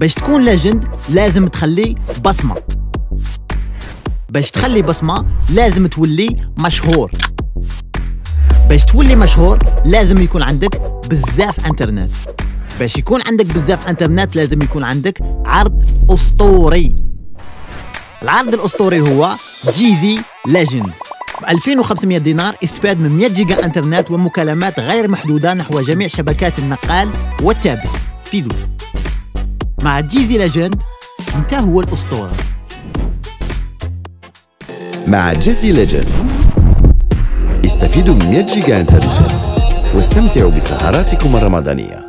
باش تكون ليجند لازم تخلي بصمة. باش تخلي بصمة لازم تولي مشهور. باش تولي مشهور لازم يكون عندك بزاف انترنت. باش يكون عندك بزاف انترنت لازم يكون عندك عرض أسطوري. العرض الأسطوري هو جيزي ليجند. ب 2500 دينار استفاد من 100 جيجا انترنت ومكالمات غير محدودة نحو جميع شبكات النقال والتابع في ذو. مع جيزي ليجند انت هو الأسطورة. مع جيزي ليجند استفيدوا من 100 جيجا انترنت واستمتعوا بسهراتكم الرمضانية.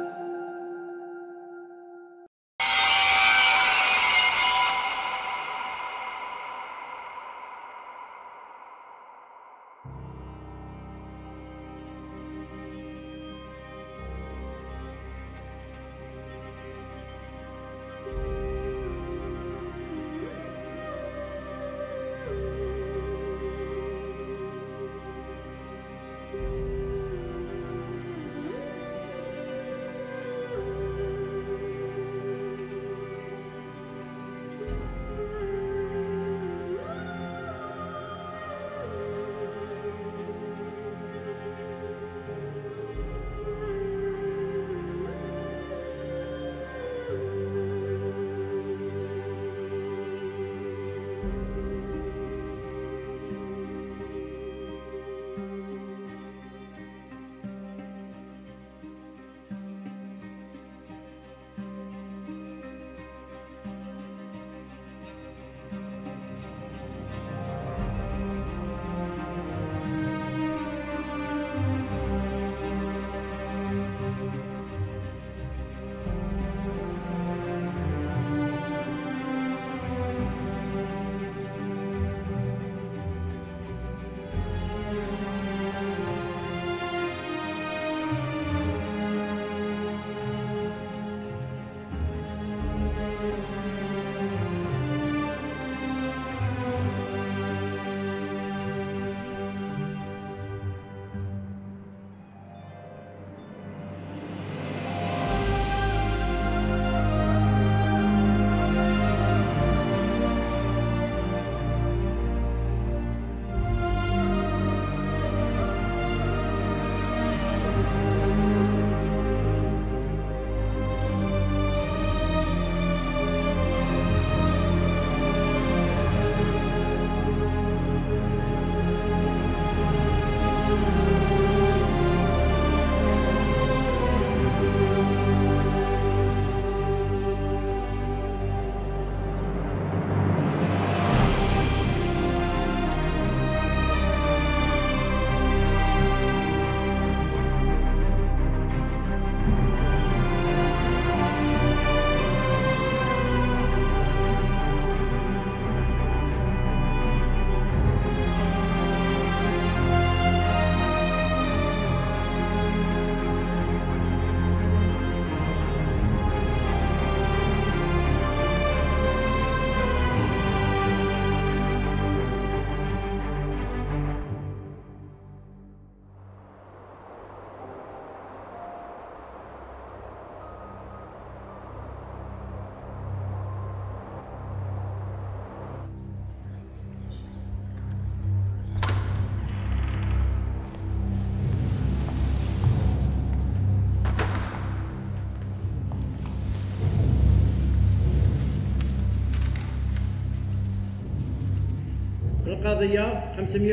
القضية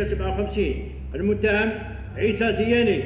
557. المتهم عيسى زياني.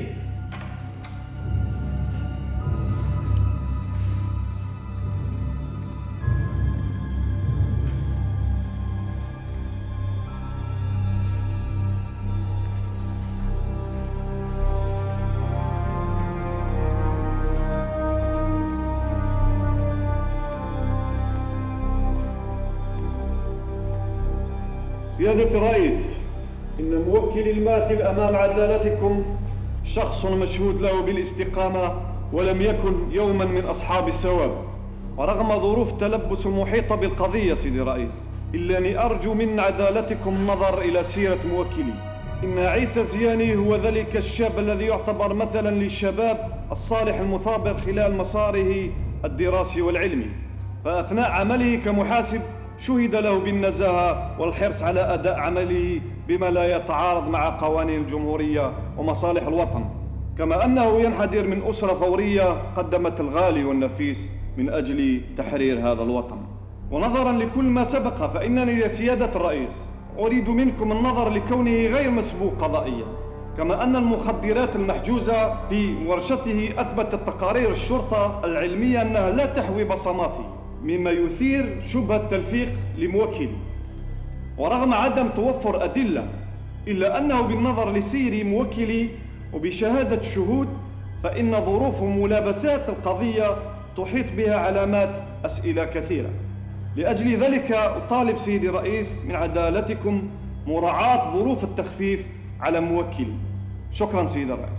سيادة الرئيس، إن موكلي الماثل أمام عدالتكم شخص مشهود له بالاستقامة ولم يكن يوما من أصحاب الصواب، ورغم ظروف التلبس المحيطة بالقضية سيدي الرئيس إلا أني أرجو من عدالتكم النظر إلى سيرة موكلي. إن عيسى زياني هو ذلك الشاب الذي يعتبر مثلا للشباب الصالح المثابر خلال مساره الدراسي والعلمي، فأثناء عمله كمحاسب شهد له بالنزاهة والحرص على أداء عمله بما لا يتعارض مع قوانين الجمهورية ومصالح الوطن، كما أنه ينحدر من أسرة ثورية قدمت الغالي والنفيس من أجل تحرير هذا الوطن. ونظراً لكل ما سبق فإنني يا سيادة الرئيس أريد منكم النظر لكونه غير مسبوق قضائياً، كما أن المخدرات المحجوزة في ورشته أثبتت تقارير الشرطة العلمية أنها لا تحوي بصماته، مما يثير شبهة تلفيق لموكل. ورغم عدم توفر أدلة إلا أنه بالنظر لسير موكلي وبشهادة شهود فإن ظروف ملابسات القضية تحيط بها علامات أسئلة كثيرة. لأجل ذلك أطالب سيدي الرئيس من عدالتكم مراعاة ظروف التخفيف على موكلي. شكرا سيدي الرئيس.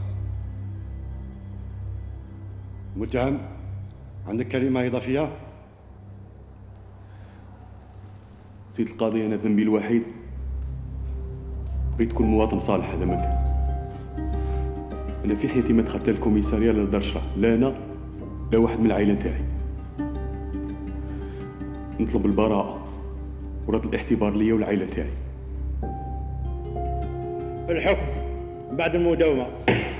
متهم، عندك كلمة إضافية؟ سيد القاضي، أنا ذنبي الوحيد بغيت تكون مواطن صالح. هذا ما كان. أنا في حياتي ما دخلت للكوميسارية لا لدار شرح، لا أنا لا واحد من العائلة تاعي. نطلب البراءة ورد الاعتبار ليا والعائلة تاعي. الحكم بعد المداومة.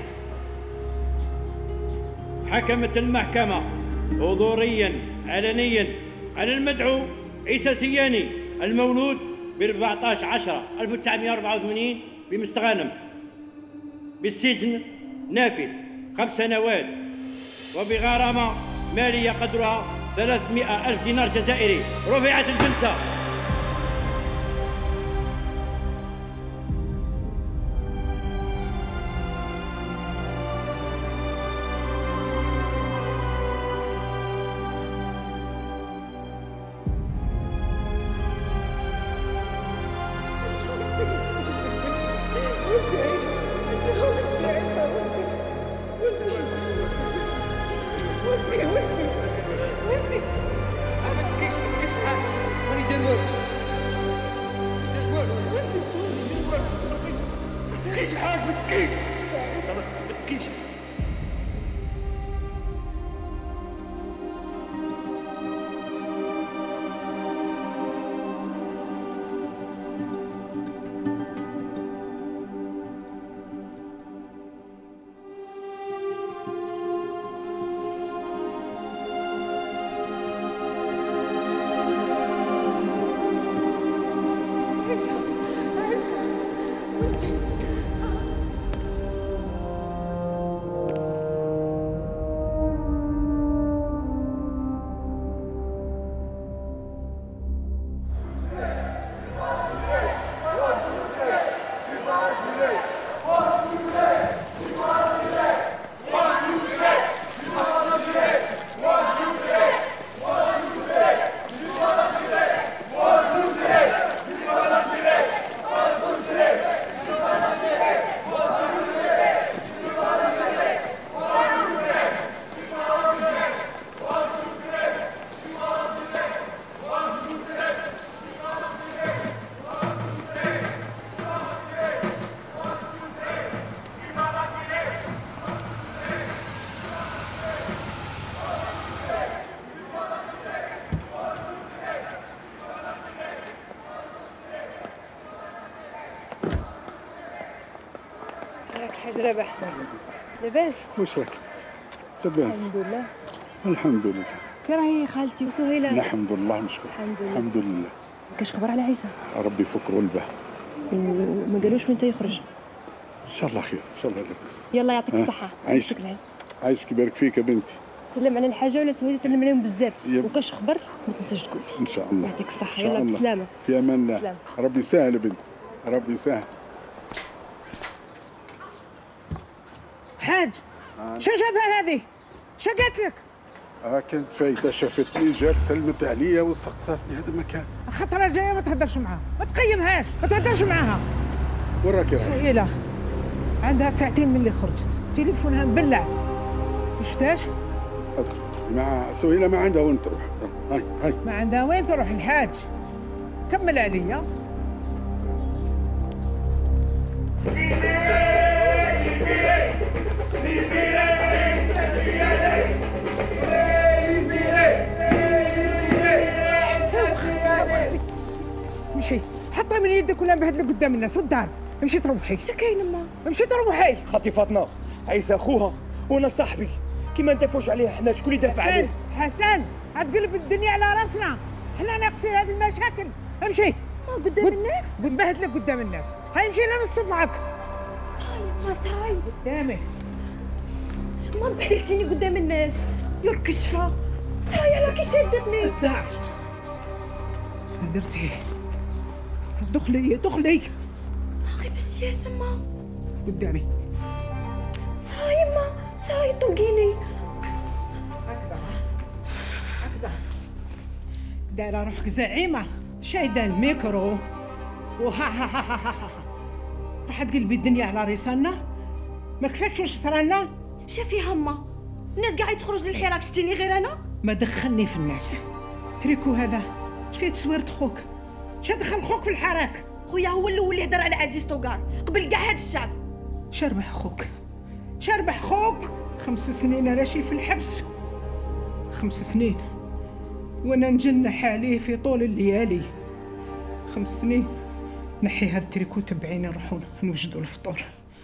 حكمت المحكمة حضوريا علنيا على المدعو عيسى سياني المولود ب 14/10/1984 بمستغانم بالسجن نافذ 5 سنوات وبغرامة مالية قدرها 300,000 دينار جزائري. رفعت الجلسة. الحاج رابح لاباس؟ واش راك لاباس؟ الحمد لله. الحمد لله. كي راهي خالتي وسهيلة؟ الحمد لله نشكر. الحمد لله. كاش خبر على عيسى؟ ربي يفكروا الباه. ما قالوش متى يخرج؟ ان شاء الله خير، ان شاء الله لاباس. يلا يعطيك الصحة. عايشك عايشك يبارك فيك يا بنتي. سلم على الحاجة ولا سهيلة سلم عليهم بزاف، وكاش خبر ما تنساش تقول لي. ان شاء الله. يعطيك الصحة. يلا بسلامة. في امان الله. بسلامة. ربي يسهل يا بنتي، ربي يسهل. حاج شو جابها هذه؟ شو قالت لك؟ كانت فايته شافتني جات سلمت عليا وسقساتني. هذا مكان. الخطره الجايه ما تهدرش معاها، ما تقيمهاش، ما تهدرش معاها. وين راكي؟ سهيله عندها ساعتين من اللي خرجت، تليفونها مبلع. ما شفتهاش؟ ادخل مع سهيله، ما عندها وين تروح. هاي ما عندها وين تروح الحاج. كمل عليا. امشي حطي من يدك ولا نبهدلك قدام الناس والدار. امشي تروحي. اش كاين ما؟ امشي تروحي. خالتي فاطمه عيسى اخوها وانا صاحبي، كيما ندافعوش عليه حنا، شكون اللي يدافع عليه؟ حسن غتقلب الدنيا على راسنا، حنا ناقصين هذه المشاكل. امشي قدام الناس؟ بنبهدلك قدام الناس. هاي امشي لنا نصفعك. ما صاي قدامي. ما بحلتيني قدام الناس يا الكشفه. صاي على كي شدتني. الدار درتي. دخلي دخلي. غير بالسياسه ما قدامي. صاي ما صاي طلقيني. هكذا دايره روحك زعيمه، شايده الميكرو وها ها ها ها ها. راح تقلبي الدنيا على رسالنا. ما كفاكش واش صرالنا؟ شافي هما الناس قاعد تخرج للحراك، شتيني غير انا؟ ما دخلني في الناس. تريكو هذا فيه تصويرة خوك. شا دخل خوك في الحراك؟ خويا هو الاول اللي هضر على عزيز طوقار قبل كاع هاد الشعب. شربح خوك، شربح خوك. 5 سنين انا شي في الحبس، 5 سنين وانا نجنح عليه في طول الليالي. 5 سنين. نحي هذا التريكو تبعيني نروحو نوجدوا الفطور.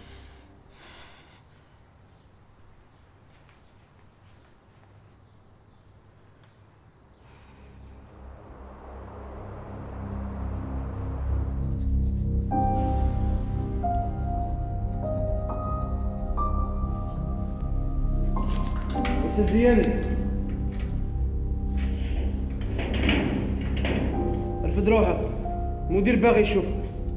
استاذ زيان رفد روحك، المدير باغي يشوف.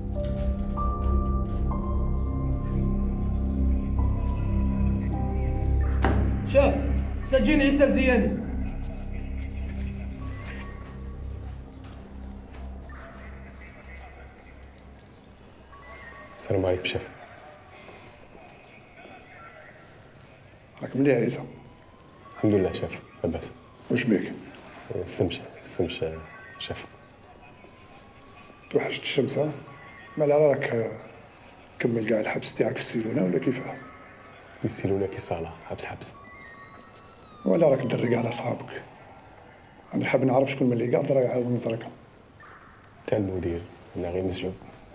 شاف سجين عيسى الزياني. السلام عليكم شيف. راك مليح عيسى؟ الحمد لله شيف، لا بأس. واش بيك؟ السمش شيف. توحشت الشمس ها؟ مال على راك كمل كاع الحبس تاعك في السيلونه ولا كيفاه؟ السيلونه كي صالة، حبس. ولا راك تدرق على صحابك؟ انا حاب نعرف شكون من اللي قاعد راه يعاون نزرك. تاع المدير، انا غير مسجون.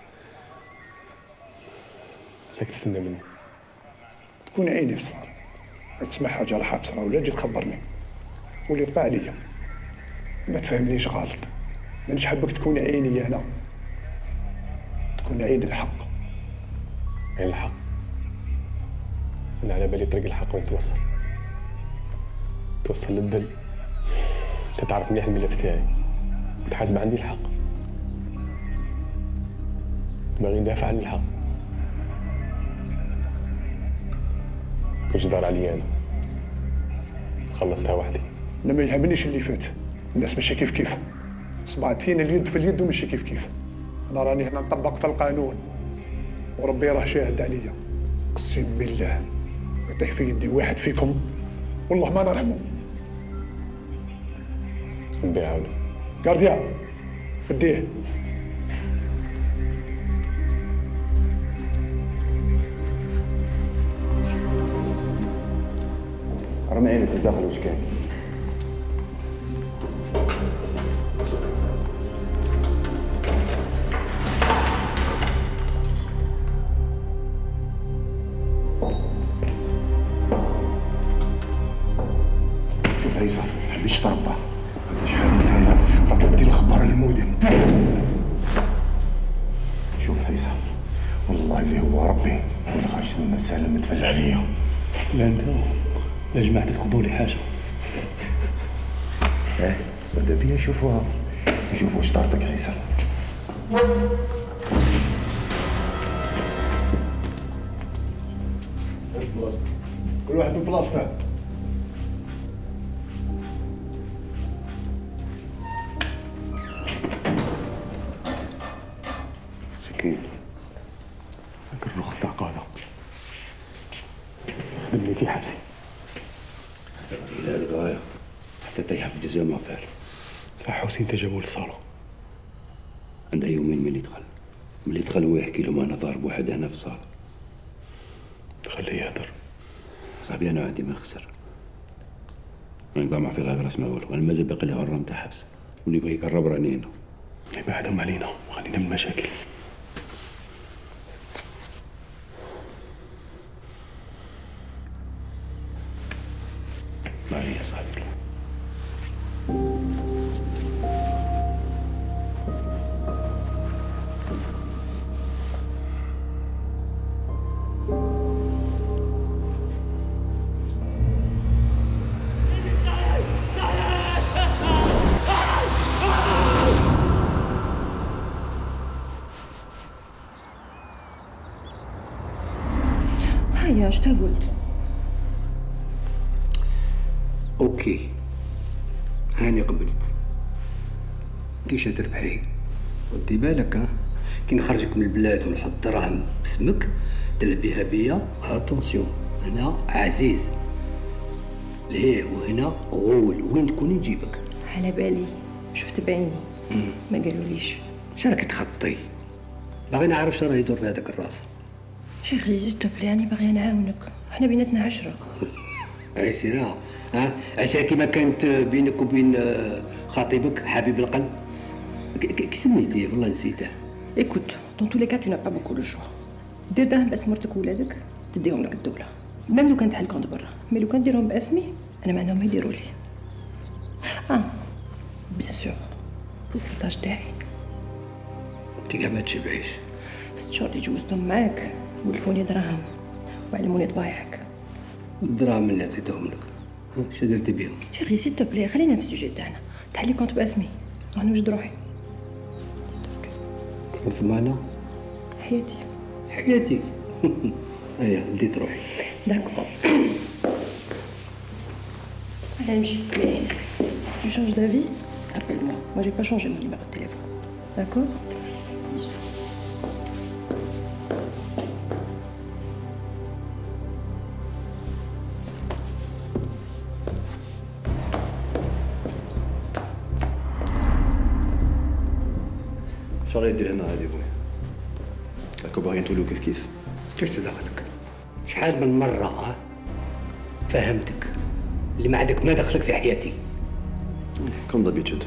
شاك تستنى مني؟ تكون عيني في الصار، تسمع حاجه راح تصرا ولا تجي تخبرني، واللي بقى عليا ما تفهمنيش غلط. مانيش حابك تكون عيني انا، تكون عين الحق. عين الحق؟ انا على بالي طريق الحق وين توصل للدل. انت تعرف مليح الملف تاعي، وتحاسب عندي الحق. باغي ندافع عن الحق. كلش دار عليا انا، خلصتها وحدي. انا ما يهمنيش اللي فات، الناس ماشي كيف صبعتين اليد في اليد وماشي كيف. انا راني هنا نطبق في القانون وربي راه شاهد عليا. اقسم بالله يطيح في يدي واحد فيكم والله ما نرحمه. ربي يعاونك. كارديان اديه. رمي عينك داخل واش كاين. شوف عيسى حبيش تربى، هذا شحال نتايا راك دير الخبر للمدير. شوف عيسى والله اللي هو ربي ولا خاش سالم متفل عليا. لا انت لا جماعتك تخضوا لي حاجه. ماذا بيا نشوفوها، نشوفوا شطارتك عيسى. بس بلاصتك، كل واحد ببلاصته. شكيت هاك الرخص تاع قاده تخدمني في حبسي الى الغايه حتى تيحب الجزاء ما فعل. صح حسين تجابوا للصاله. عنده يومين ملي دخل هو يحكي لهم انا ضارب واحد هنا في الصاله. تخليه يهدر. صاحبي انا عندي ما خسر، انا نقطع مع في الغابه راس ما والو. انا مازال باقي لي غرام تاع حبس، واللي يبغي يقرب راني هنا. يبعدهم علينا وخلينا من المشاكل. معي يا صاحبي. هيا اش قلت؟ اوكي هاني قبلت. كيفاش تربحي؟ ودي بالك ها كي نخرجك من البلاد ونحط دراهم باسمك تلعب بها بيا. اتونسيون انا عزيز ليه وهنا غول وين تكوني نجيبك. على بالي شفت بعيني ما قالوليش. شراك تخطي باغي نعرف شراه يدور في هذاك الراس. شيخي زيد بلي راني باغيه نعاونك، حنا بيناتنا 10. عشرة ها عشرة كيما كانت بينك وبين خطيبك حبيب القلب. كي سميتيه والله نسيته. ايكوت دون تو لي كا تو نا با بوكو لو شوا. دير دراهم باسم مرتك وولادك تديهم لك الدوله، ميم لو كان تحل كونت برا، مي لو كان ديرهم باسمي انا معناهم يديروا لي. بيان سور بوزنتاج تاعي. انت كاع ما تشبعيش. 6 شهور اللي جوزتهم معاك ولفوني دراهم وعلموني طبايعك. الدراهم اللي عطيتهم لك اش درتي بهم؟ شيخي سي تو بلي خلينا في السوجي تاعنا، تحلي كونت باسمي راني نوجد روحي. ضمانة حياتي حياتي. ايا بديت روحي. داكور انا نمشي. Si tu changes d'avis, appelle-moi. Moi j'ai pas changé mon numéro de téléphone. D'accord? Bisous. شو راهي دير هنا هادي بويا؟ راكو باغيين توليو كيف كيف؟ كيفاش تدخلك؟ شحال من مرة فهمتك اللي ما عندك ما دخلك في حياتي. كوم دابيتود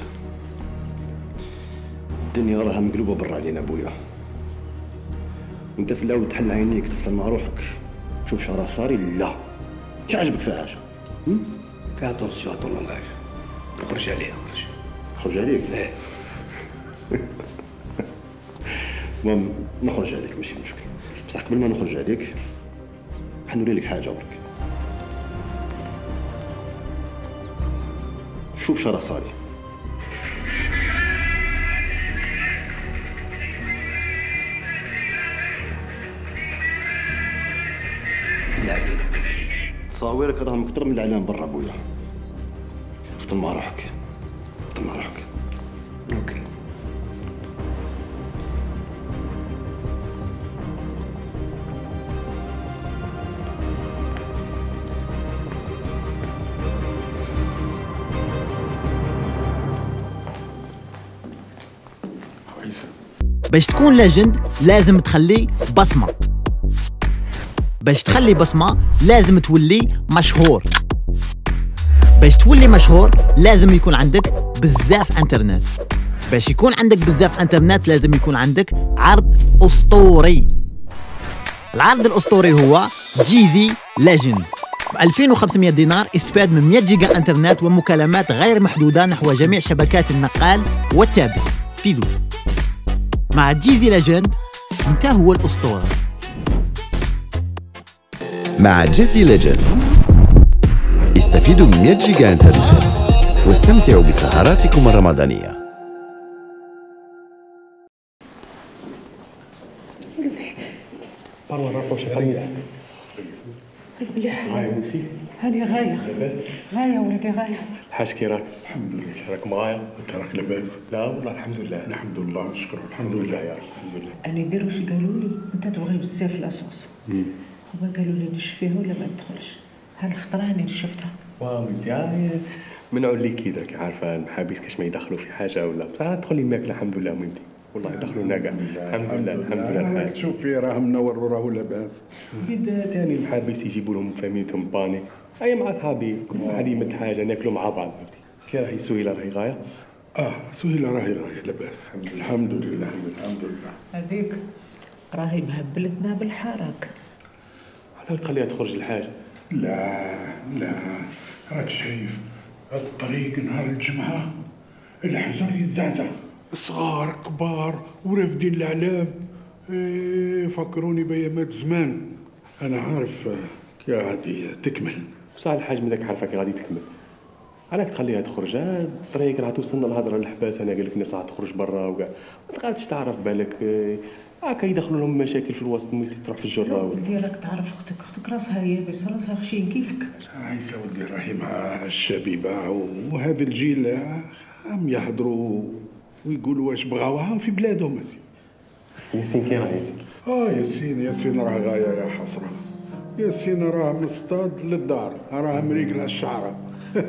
الدنيا راها مقلوبة برا علينا بويا، وانت في الاول تحل عينيك تفطر مع روحك تشوف شو راه صاري. لا مش عاجبك فيها حاجة. فيها اتونسيون طون لونغاج. خرج عليه خرج عليك؟ ايه. المهم نخرج عليك ماشي مشكل، بصح قبل ما نخرج عليك حنوري لك حاجة برك. شوف شو راه صاري. العريس تصاويرك راهم اكثر من الاعلام برا بويا. فطن مع روحك فطن مع روحك. اوكي. باش تكون ليجند لازم تخلي بصمة. باش تخلي بصمة لازم تولي مشهور. باش تولي مشهور لازم يكون عندك بزاف انترنت. باش يكون عندك بزاف انترنت لازم يكون عندك عرض اسطوري. العرض الاسطوري هو جيزي ليجند. ب 2500 دينار استفاد من 100 جيجا انترنت ومكالمات غير محدودة نحو جميع شبكات النقال والتابع في ذو. مع جيزي ليجند انت هو الاسطورة. مع جيزي ليجند استفيدوا من 100 جيجا انترنت واستمتعوا بسهراتكم الرمضانية. مروة راكو شي خلينا مليح. هاي انتي هاني غاية غاية ولدي غاية. الحاج كي راك؟ الحمد لله. راكم غاية؟ انت راك لاباس؟ لا والله الحمد لله. الحمد لله نشكره. الحمد لله يا رب الحمد لله. أنا ندير واش قالوا لي، أنت تبغي بزاف لاصوص. هما قالوا لي نشفيها ولا ما ندخلش. هالخطرة هاني شفتها. واو انتي منعوا لي كي درك عارفة المحابيس كاش ما يدخلوا في حاجة ولا بصح تدخلي ماكلة الحمد لله ميمتي. والله يدخلونا كاع الحمد لله الحمد لله. راك تشوف فيه راه منور وراهو لاباس. زيد ثاني المحابيس يجيبوا لهم فاميلتهم باني. أي مع أصحابي كل واحد يمد حاجة ناكلوا مع بعض. كي راهي سهيلة راهي غاية. سهيلة راهي لاباس الحمد لله. هذيك راهي مهبلتنا بالحرك. علاه تخليها تخرج الحاج؟ لا راك شايف الطريق نهار الجمعة الحجر يتزعزع، صغار كبار ورافدين الأعلام. فكروني بأيامات زمان. أنا عارف يا غادي تكمل. بصح الحاج ماذاك عارفك غادي تكمل. علاش تخليها تخرج؟ الطريق راه توصلنا الهضره للحباس. انا قال لك الناس راح تخرج برا وكاع ما تقعدش تعرف بالك هكا يدخلوا لهم مشاكل في الوسط ملي تروح في الجره. ودي راك تعرف اختك راسها يابس، راسها خشين كيفك. عيسى ودي راهي مع الشبيبه وهذا الجيل عم يهضروا ويقولوا واش بغاوها في بلادهم. ياسين كاين ياسين؟ ياسين راه غايه يا حسره. ياسين راه من الصطاد للدار، راه مريقل الشعره.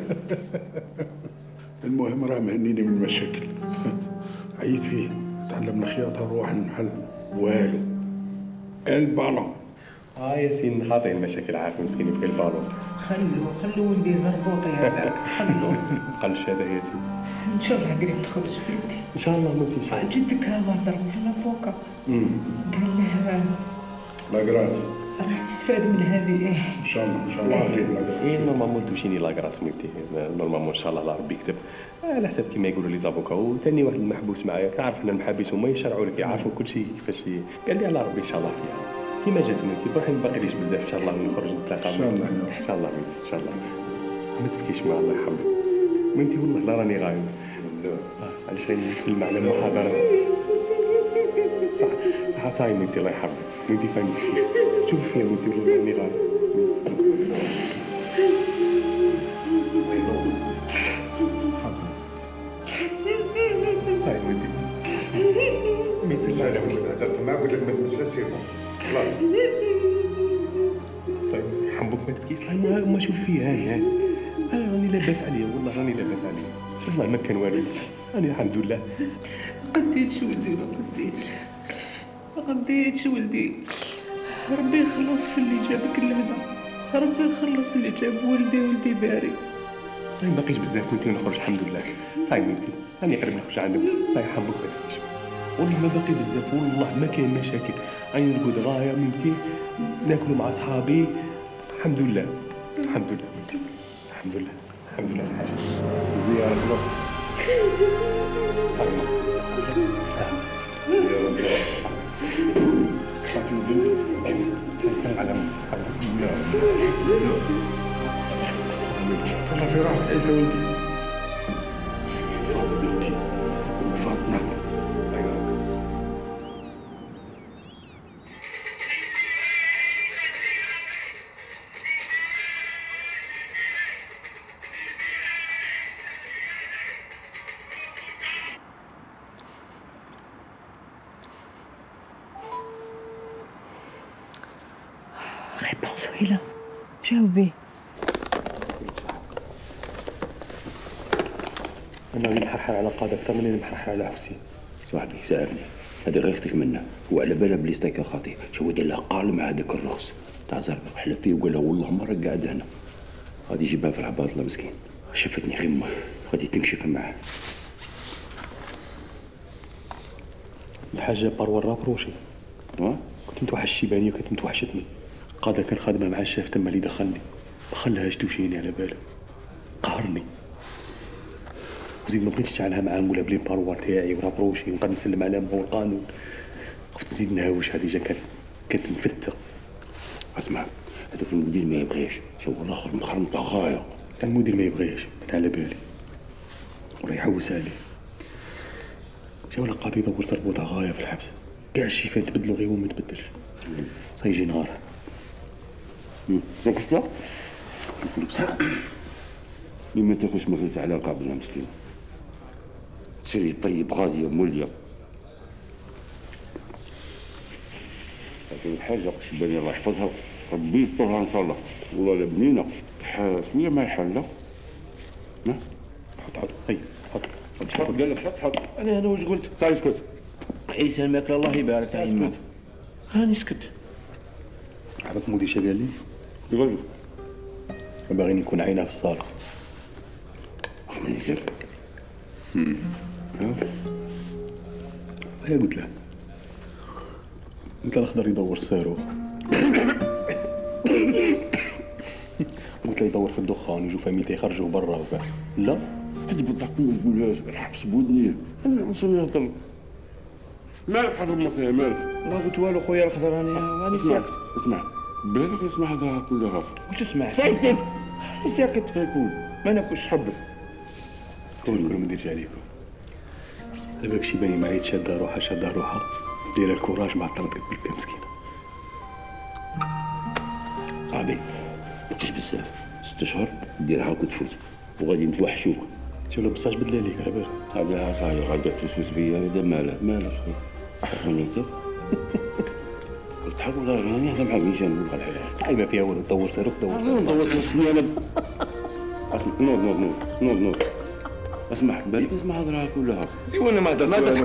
المهم راه مهنيني من المشاكل. عييت فيه، تعلم الخياطه نروح المحل والو البالون. ياسين خاطئ المشاكل، عارف مسكين يبقى البالون. خلو ولدي زربوطي هذاك خلوه. قالش هذا ياسين. ان شاء الله قريب تخرج ولدي ان شاء الله. ممكن ان شاء الله. جدك هو هضر معنا فوقا قال له لاكراس راح تستفاد من هذه. ان شاء الله غريب لاكراس. نورمالمون توشيني لاكراس ميتي نورمالمون ان شاء الله ربي يكتب على حسب كيما يقولوا لي زافوكا. وثاني واحد المحبوس معايا كنعرف ان المحابس هما يشرعوا لك يعرفوا كل شيء كيفاش. قال لي على ربي ان شاء الله فيها كيما جات ميتي. بروحي ما باقيليش بزاف ان شاء الله نخرج نتلاقى. ان شاء الله ان شاء الله ما تبكيش مع الله يحفظك ميتي. والله لا راني غايب. علاش غير نتكلم على المحاضره. صح صاي ميتي الله يحفظك ميتي. صاي شوف فيها ميتي والله راني غايب. صاي ميتي قلت لك هدرت معاك قلت لك ما تمسلاش سيرمون خلاص. صاي حبك ما تبكيش. صاي ما شوف فيها هاني راني لاباس عليا والله راني لاباس عليا والله ما كان والو. راني الحمد لله. قديتش ولدي ما قديتش ولدي. ربي يخلص في اللي جابك لهنا، ربي يخلص اللي جاب ولدي باري. صاي باقيش بزاف كنت نخرج الحمد لله. صاي ميتي راني قريب نخرج عندك. صاي حبك ما تبكيش والله ما باقي بزاف والله ما كاين مشاكل. راني نرقد غايه ميتي ناكلوا مع صحابي الحمد لله ميتي. الحمد لله الحاج. الزياره خلصت. صاي يا رب خاطر البنت سلام على لا والله في راحة عيسى ولدي. فاطمة بنتي وفاطمة. Réponds, Souhila. جاوبي. أنا اللي محرحر على قادة أكثر من اللي محرحر على حسين. صاحبي ساعدني، هذا غير اختك منه، هو على بالها بلي ستايكا خاطي، شو دير لها قال مع هذاك الرخص تاع زربة، حلف فيه وقال له والله ما راك قاعد هنا. غادي يجيبها في العباط مسكين، شفتني غير غادي تنكشف معاه. الحاجة باروار رابروشي. كنت متوحش الشيبانية وكنت متوحشتني. قادة كان خادمة مع الشاف تما اللي دخلني، ما خلاهاش توشيني على باله، قهرني. وزيد ما بغيتش نشعلها معاه نقولها بلي باروار تاعي ورابروشي ونقعد نسلم عليها هو القانون. خفت نزيد نهاوش. هذه جا كانت مفتة. اسمع، هذاك المدير ما يبغيش، شو الاخر مخرمطة غاية. المدير ما يبغيش، من على بالي. وراه يحوس عليه. جا ولا قاضي يدور سربوطة غاية في الحبس. كاع الشيفات تبدلوا غير هو ما تبدلش. سيجي نهار. ذاك الشتا؟ نقول بصح لما تاكلش ماكلة على القابلة مسكين. تسري طيب غادية مولية. هذه الحاجة شباني الله يحفظها، ربي يطولها إن شاء الله. والله لا بنينة شوية مع الحلة. حط هي حط قال لك حط. أنا واش قلت؟ تعال اسكت. عيسى الماكلة الله يبارك تعال يما. هاني اسكت. عرفت مودي شا قال لي؟ قال له باغي يكون عينها في الصالة. مني كيف؟ هيا قلت له الأخضر يدور الصاروخ. قلت له يدور في الدخان يجوا فاميلتي يخرجوا برا وكذا. لا حسب الضحك ما تقولهاش الحبس بودني انا نوصل نهضر. مالك حرمت يا مالك؟ ما قلت والو خويا الخضر راني ساكت. اسمع بالك اسمع هضرها كلها. واش اسمع؟ ساكت ساكت تقول ما ناكلش حبس. قولوا ما نديرش عليكم. على بالك شي باني معايا شاده روحها دايره الكوراج مع طردك بالك مسكينه. صاحبي ماكش بزاف 6 اشهر ديرها وتفوت وغادي نتوحشوك. شو لو بصاش بدل عليك على بالك. هذا صحيح غادي توسوس بيا هذا مالك فهمتك؟ تضحك ولا راني نهضر معاك نيشان نقول لك الحياه صعيبه فيها والو دور صاروخ ندور شنو انا اسمع نوض اسمع بالك اسمع هضرها كلها. ايوا انا ما هضرت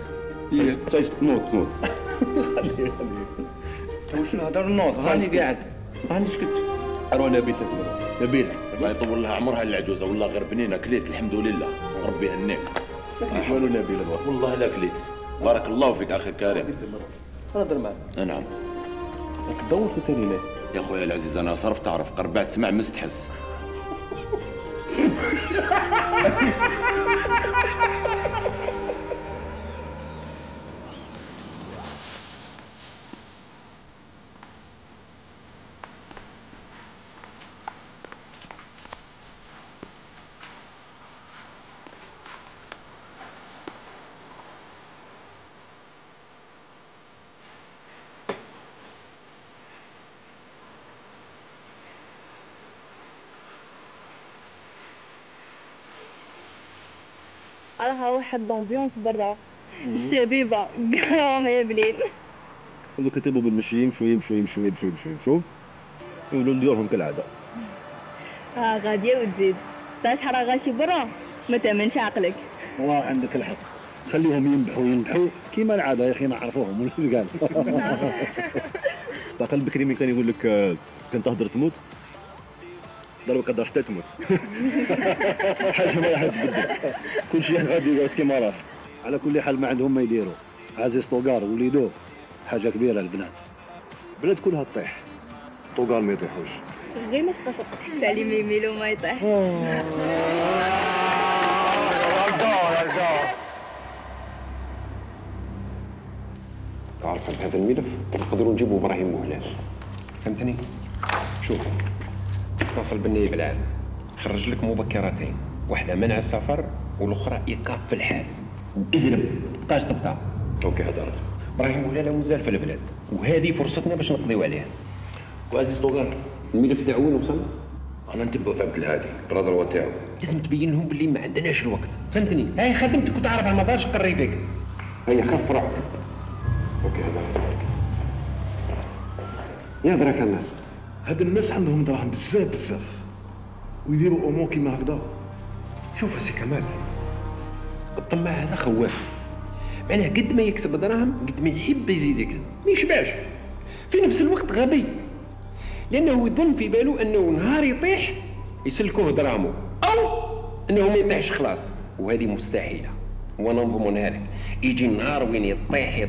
نوض خليه واش نهضر نوض راني قاعد راني سكت. اروح نبيله الله يطول لها عمرها العجوزه والله غير بنينه كليت الحمد لله ربي يهنيك. والو نبيله والله لا كليت بارك الله فيك اخي الكريم. هضر معاك. نعم دور في التليفون يا خويا العزيز انا صرف تعرف قربعت سمع مستحس. راها واحد لومبيونس برا الشبيبه قراهم هابلين. هذوك كتبوا بالمشي يمشوا يقولوا نديرهم كالعاده. غاديه وتزيد تا شحال غاشي برا ما تامنش عقلك. والله عندك الحق خليهم ينبحوا كيما العاده يا اخي نعرفوهم واش قال. باقي البكري مين كان يقول لك كان تهدر تموت ضربك هدر حتى تموت. حاجه ما راح تبدل كل شيء غادي يقعد كيما راه. على كل حال ما عندهم ما يديروا. عزيز طوغار وليدو حاجه كبيره البنات. البلاد كلها تطيح طوغار ما يطيحوش. غير ما تبقاش سالم يميلو ما يطيح. تعرف بهذا الملف نقدروا نجيبوا ابراهيم وهلال. فهمتني؟ شوف اتصل بالنائب العام خرج لك مذكرتين، واحده منع السفر والاخرى ايقاف في الحال وازرب مابقاش تبقى. اوكي هضرت. ابراهيم وهلال مازال في البلاد وهذه فرصتنا باش نقضيو عليه. وعزيز طوغار الملف تاعو وين وصل؟ انا نتبعو في عبد الهادي البرادر تاعو. لازم تبين لهم باللي ما عندناش الوقت. فهمتني؟ هاي خدمتك وتعرفها ما دارش قري فيك. هيا خف روحك. اوكي هضرت. يا درا كمال هاد الناس عندهم دراهم بزاف ويديروا امور كيما هكذا. شوف سي كمال الطماع هذا خواف، معناه قد ما يكسب دراهم قد ما يحب يزيد يكسب ما يشبعش. في نفس الوقت غبي لانه يظن في باله انه نهار يطيح يسلكوه دراهمه او انه ما يطيحش خلاص، وهذه مستحيله. وانا نضمنها لك يجي النهار وين يطيح.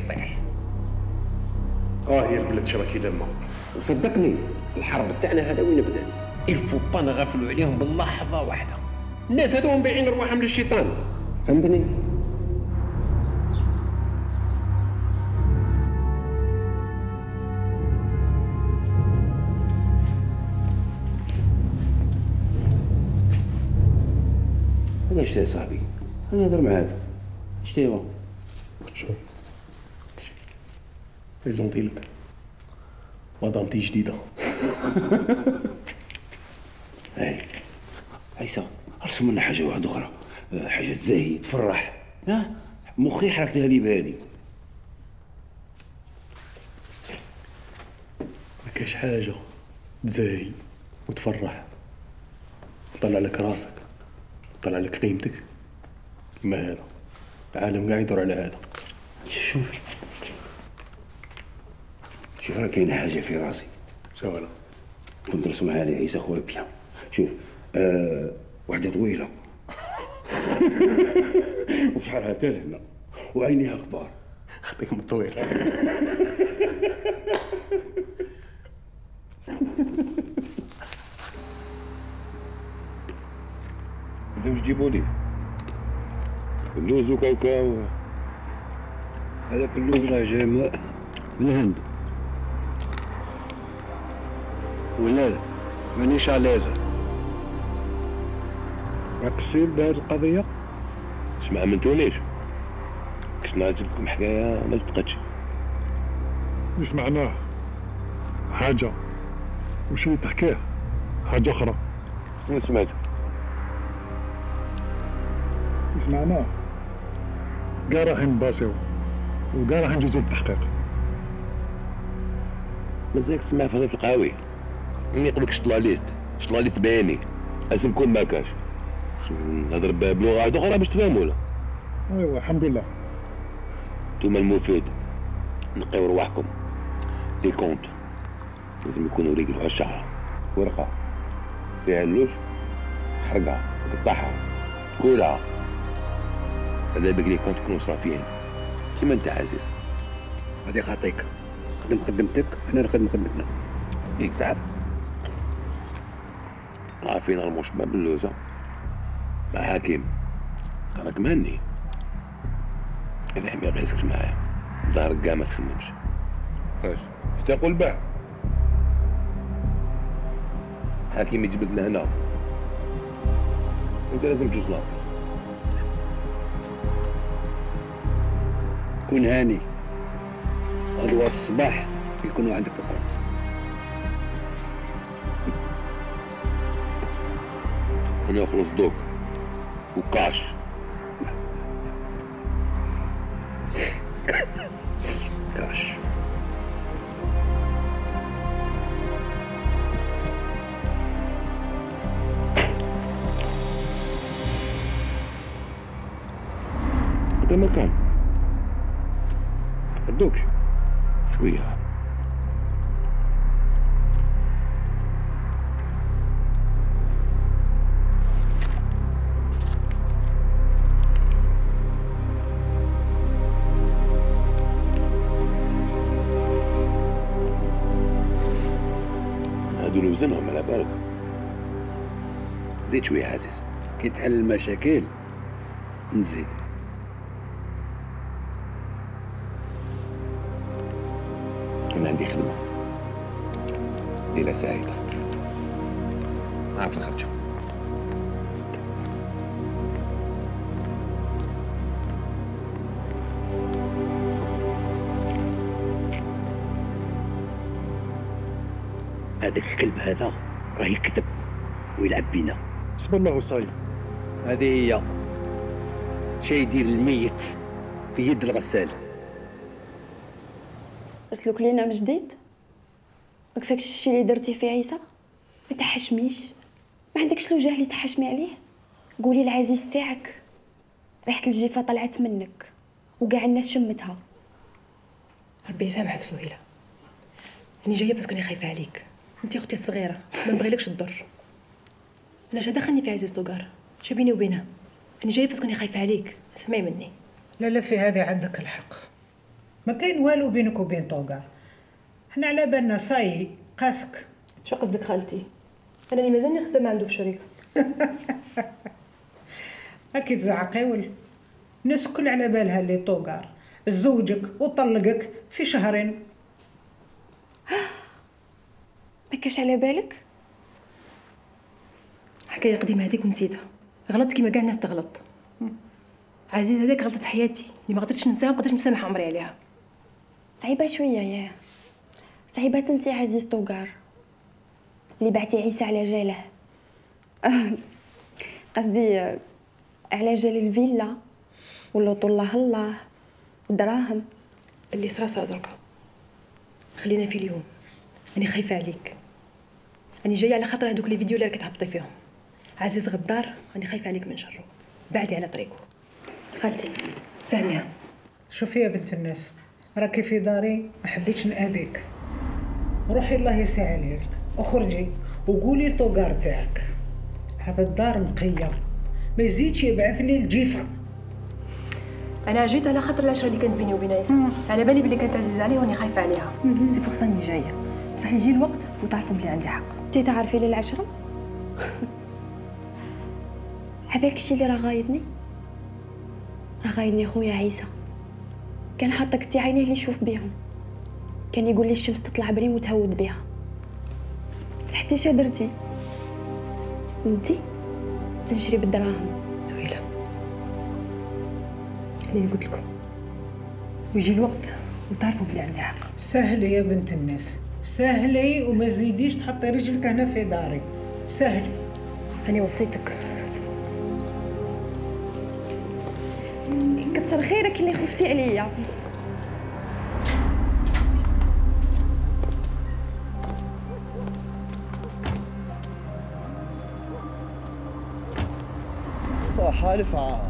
هي البلاد شراكي لما. وصدقني الحرب تاعنا هذا وين بدات. الفو با نغفلوا عليهم باللحظه واحده. الناس هذو مبيعين رواحهم للشيطان. فهمتني؟ هذا اش صاحبي انا نهضر معاك اش تيبغى؟ شوف بريزونتي لك مدامتي جديده. هاي عيسى ارسم لنا حاجه واحده اخرى، حاجه تزاهي تفرح. مخي حركتها لي بهادي. ما كاش حاجه تزاهي وتفرح طلع لك راسك طلع لك قيمتك كيما هذا. العالم قاعد يدور على هذا. شوف راه كاينه حاجه في راسي. شو انا كنت نرسمها لي عيسى خويا بيان. شوف وحده طويله شحالها حتى لهنا وعينيها كبار. خطيك من الطويل. انتو واش تجيبوا لي؟ اللوز وكاوكاو. هذاك اللوز راه جاي من الهند. ولا لا مانيش علازة. قصير بهذه القضية؟ اسمع منتونيش كنت نعجب لكم حكاية ما صدقتش. اللي سمعناه حاجة وش اللي تحكيه حاجة أخرى. اللي سمعته اللي سمعناه كاع راهين نباسيو وكاع راهين ندوزو للتحقيق. مازالك تسمع في هذا القهاوي ملي يقولك شطلاليست بياني اسمكم ما كاش نهضر بلغات اخرى باش تفهموا ولا. ايوا الحمد لله. نتوما المفيد نقيو رواحكم لي كونت لازم يكونوا ريقلوا هالشعره ورقه فيها اللوش حرقها قطعها كورها. هذا بك لي كونت يكونوا صافيين كيما انت عزيز. هذه خاطيك خدم خدمتك حنا نخدم خدمتنا. ياك ساعات عارفين المشبع باللوزة مع حكيم راك مهني. انا ما يقيسكش معايا ظهرك كاع ما تخممش. واش حتى قول باه حكيم يجيبك لهنا انت لازم تجوز لاكاس. كون هاني غدوة في الصباح يكونوا عندك الخروج. انا خلص دوك وكاش. كاش هذا مكان الدوكش شوية. هادو نوزنهم على بالك. زيد شوية عزيز. كي تحل المشاكل نزيد. أنا عندي خدمة ليلة سعيدة عارف الخرجة. هذاك الكلب هذا راه يكذب ويلعب بينا. بسم الله وصايم. هذه هي شي يدير الميت في يد الغسال. رسلوك لينا من جديد؟ ما كفاكش الشي اللي درتي في عيسى؟ ما تحشميش، ما عندكش الوجه اللي تحشمي عليه. قولي العزيز تاعك ريحه الجيفه طلعت منك وكاع الناس شمتها. ربي يسامحك سهيله، راني جايه باسكو راني خايفه عليك. انت اختي الصغيره ما نبغيلكش تضر. انا اش دخلني في عزيز طوغار؟ شو بيني وبينها؟ راني جايه باسكو راني خايفه عليك، اسمعي مني. لا في هذه عندك الحق، ما كاين والو بينك وبين طوغار. حنا على بالنا صاي قاسك. شو قصدك خالتي؟ انا اللي مازالني خدامه عنده في الشركه. هاكي تزعقي الناس الكل على بالها اللي طوغار زوجك وطلقك في شهرين. ما كاش على بالك؟ حكايه قديمه هذيك ونسيتها. غلطت كيما كاع الناس تغلط. عزيز هذاك غلطت حياتي اللي ما قدرتش ننساها وما قدرتش نسامح عمري عليها. صعيبه شويه ياه، صعيبه تنسي عزيز طوغار اللي بعتي عيسى على جاله. قصدي على جال الفيلا واللوطو الله والدراهم. اللي صرا دركا. خلينا في اليوم. أنا خايفة عليك. أنا جاية على خاطر هذوك لي فيديو اللي راك تهبطي فيهم. عزيز غدار، أنا خايفة عليك من شره. بعدي على طريقه. خالتي فهميها. شوفي يا بنت الناس، راكي في داري ما حبيتش نأذيك. روحي الله يسع عليك وخرجي وقولي لطوغار تاعك هذا الدار نقية، ما يزيدش يبعث لي الجيفة. انا جيت على خاطر العشره اللي كانت بيني وبين عيسى، على بالي بلي كانت عزيزه عليه واني خايفه عليها، سي بور سا اني جايه، بصح يجي الوقت وتعرفوا بلي عندي حق. انتي تعرفي لي العشره؟ عبالك الشي اللي راه غايدني؟ راه غايدني خويا عيسى، كان حاطه كتي عينيه اللي يشوف بيهم، كان يقول لي الشمس تطلع بريم وتهود بها. حتى اش درتي انتي؟ تنشري بالدراهم. سهيله انا اللي قلت لكم، ويجي الوقت وتعرفوا بلي عندي حق. سهلي يا بنت الناس، سهلي وما تزيديش تحطي رجلك هنا في داري، سهلي. أنا وصيتك. كتر خيرك اللي خفتي عليا. حالفة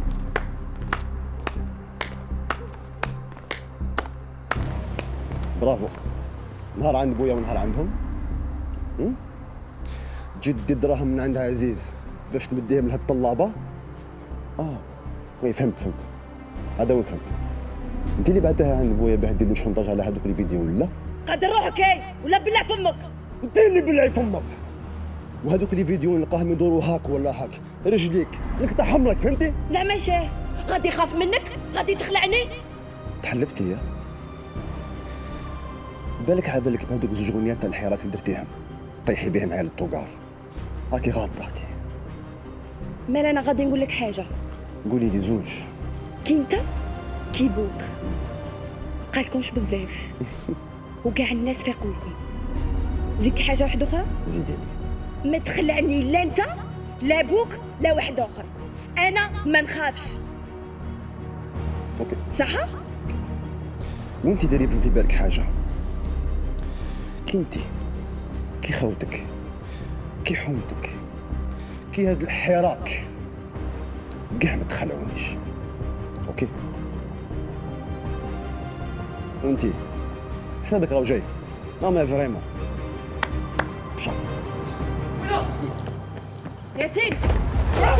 برافو. نهار عند بويا ونهار عندهم. جدي دراهم من عند عزيز باش تمديهم لهاد الطلابة. وي فهمت هذا وين فهمت. انت اللي بعتها عند بويا باه دير له شونطاج على هذوك الفيديو ولا؟ قادر روحك ولا بلع فمك. انت اللي بلعي فمك. وهذوك لي فيديو نلقاهم يدوروا هاك ولا هاك رجليك نقطعهم لك فهمتي؟ زعما شاه غادي يخاف منك؟ غادي تخلعني؟ تحلبتي يا بالك عابالك بهذوك زوج غنيات تاع الحراك اللي درتيهم طيحي بهم عيال الطوقار راكي غلطتي. مال انا غادي نقول لك حاجه. قولي لي زوج. كي انت كي بوك مبقالكمش بزاف وكاع الناس فاقوا لكم. زيدك حاجه واحده اخرى؟ زيديني. ما تخلعني لا انت لا بوك لا واحد اخر، انا ما نخافش. اوكي صح. وانت داري في بالك حاجه كنتي كي خوتك كي حومتك كي هاد الحراك كاع ما تخلعونيش. اوكي وانتي حسابك راهو جاي. ما فريمون بشا. ياسين لا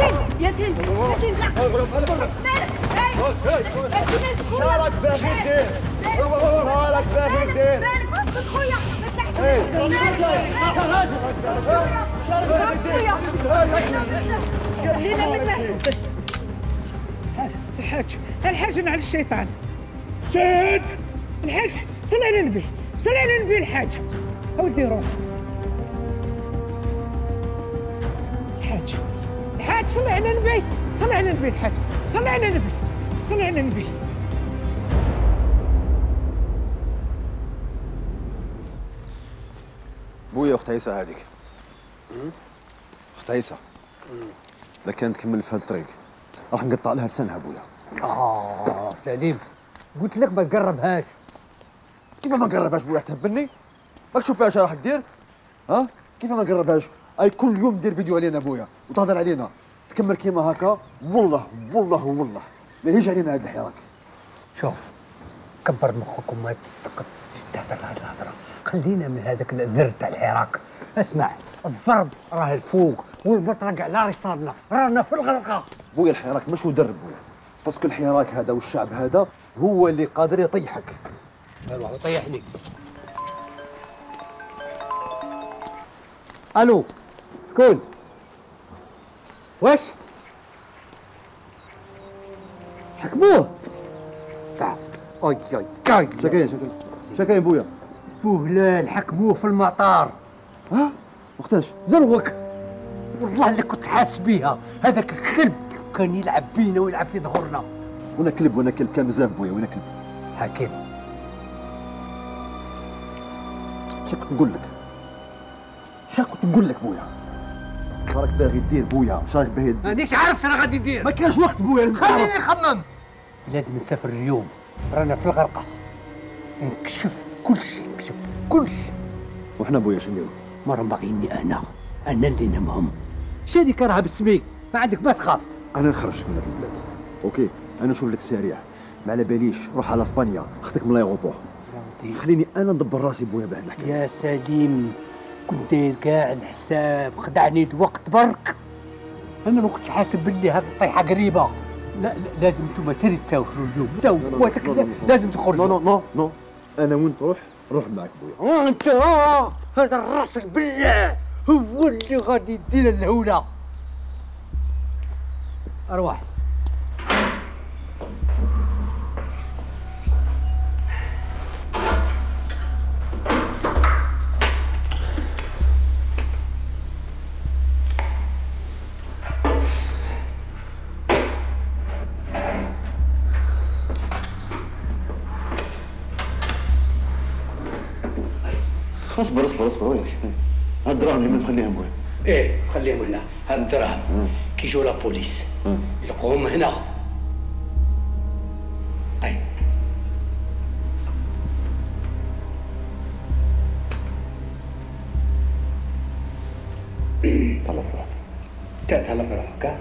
شارك باغي دير شارك باغي دير بالك خويا ما تلعبش شارك باغي الحاج على الشيطان. شاد الحاج صلي على النبي صلي على النبي. الحاج اودي روح. الحاج صلي على النبي صلي على النبي. الحاج صلي على النبي صلي على النبي. بويا اخت عيسى هذيك. اخت عيسى اذا كانت تكمل في هاد الطريق راح نقطع لها لسانها بويا. سليم قلت لك ما تقربهاش. كيف ما نقربهاش بويا؟ تهبلني؟ راك تشوف فيها اش راح دير؟ كيف ما نقربهاش؟ اي كل يوم دير فيديو علينا بويا وتهضر علينا تكمل كيما هكا. والله لا يجي علينا هذا الحراك. شوف كبر مخك وما تهدر هذه الهضره. خلينا من هذاك الذر تاع الحراك. اسمع الضرب راه الفوق والمطرق على رصادنا رانا في الغرقه. بويا الحراك مش مدرب بويا باسكو الحراك هذا والشعب هذا هو اللي قادر يطيحك. ايوا يطيحني. الو شكون؟ واش؟ حكموه؟ صح. اي شكاين بويا؟ بوهلال حكموه في المطار. وقتاش؟ زروك والله اللي كنت حاس بيها. هذاك الكلب كان يلعب بينا ويلعب في ظهورنا. وانا كلب كان بزاف بويا. وانا كلب حكيم. شا كنت نقول لك بويا؟ شراك باغي دير بويا؟ شراك باغي دير؟ مانيش عارف شنو غادي ندير. ما كانش وقت بويا. خليني نخمم. لازم نسافر اليوم رانا في الغرقه. نكشف كلشي. وحنا بويا شنو نديرو؟ ما راهم باغيني انا اللي نهمهم. شركه راها باسمي ما عندك ما تخاف. انا نخرجك من هاد البلاد. اوكي انا نشوف لك سريع ما على باليش. روح على اسبانيا اخذك من لايغوبور. خليني انا ندبر راسي بويا بهاد الحكايه. يا سليم كنت داير كاع الحساب. خدعني الوقت برك. انا ما كنتش حاسب باللي هاد الطيحه قريبه. لا لازم انتم تاني تسافروا اليوم، انت واخواتك لازم تخرجوا. نو انا وانت روح معك بويا. انت هذا الراس بالله هو اللي غادي يدينا الهوله. ارواح. اصبر وياك. هاد الدراهم اللي نخليهم وين؟ ايه خليهم هنا، هاد الدراهم كي يجوا لابوليس يلقوهم هنا. اي تهلا في روحك. تهلا في روحك.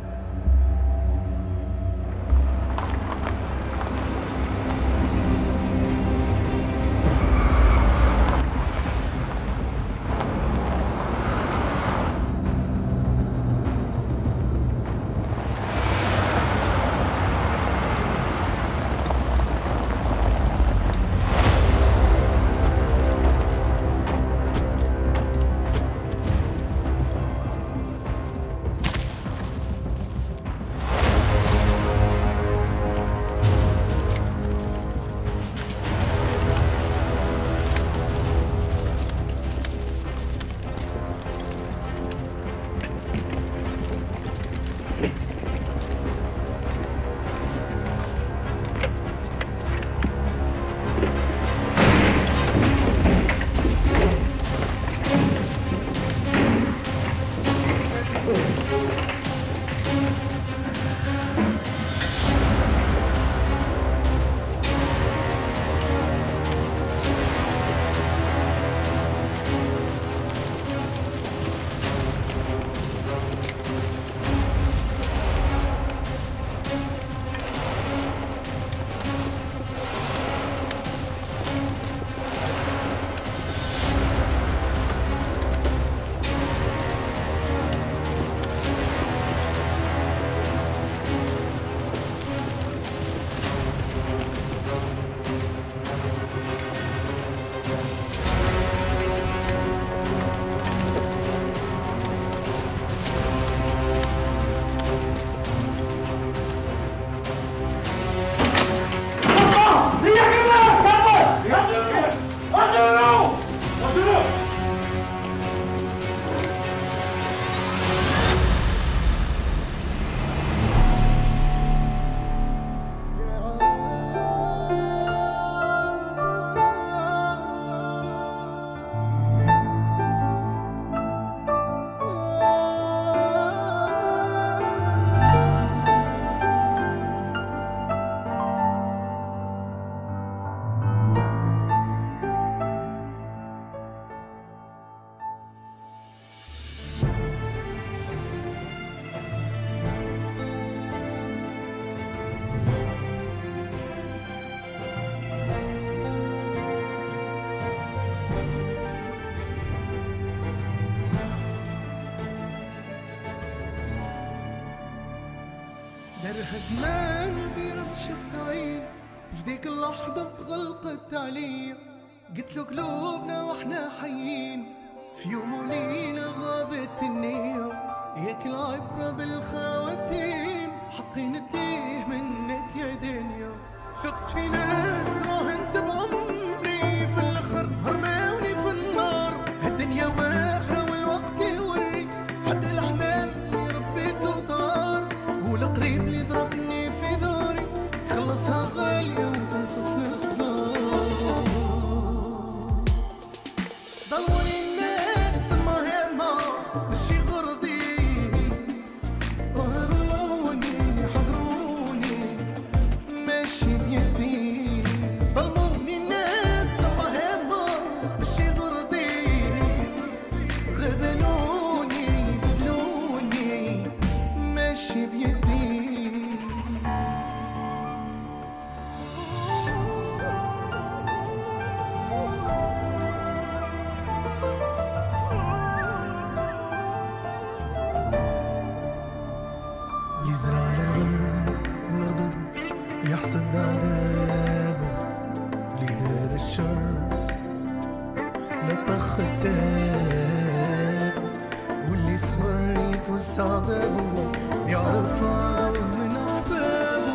درها زمان في رمشة عين، في ديك اللحظة بغلقت عليا، قلت له قلوبنا واحنا حيين، في يوم وليلة غابت النية، ياك العبرة بالخواتيم، حقي نديه منك يا دنيا، ثقت في ناس راهنت بعمري، في الاخر هرماوني في النار، هالدنيا واحرة والوقت يوري، حتى الاحلام اللي ربيته طار، والقريب اللي ضربني في داري، خلصها غالية وتنصفني الخضار. ضلوني الناس ما هما ماشي غرضي، قهروني حضروني ماشي بيدي، ظلموني الناس ما هما ماشي غرضي، غبنوني دلوني ماشي بيدي. يصد عذابه اللي دار الشر لا طخ الداب واللي صبر يتوسع بابه يعرف عدوه من أحبابه.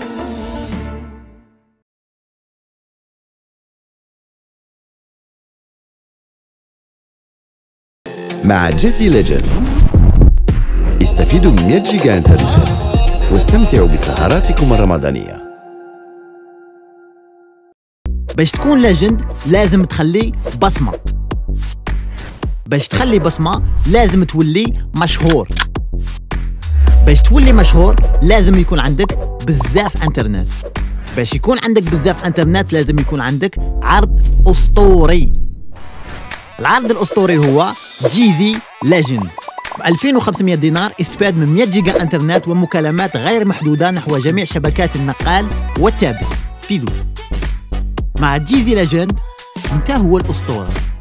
مع جيزي ليجند استفيدوا من 100 جيجا انترنت واستمتعوا بسهراتكم الرمضانية. باش تكون ليجند لازم تخلي بصمة. باش تخلي بصمة لازم تولي مشهور. باش تولي مشهور لازم يكون عندك بزاف انترنت. باش يكون عندك بزاف انترنت لازم يكون عندك عرض أسطوري. العرض الأسطوري هو جيزي ليجند. ب 2500 دينار استفاد من 100 جيجا انترنت ومكالمات غير محدودة نحو جميع شبكات النقال والتابع في ذو. مع جيزي ليجند انت هو الأسطورة.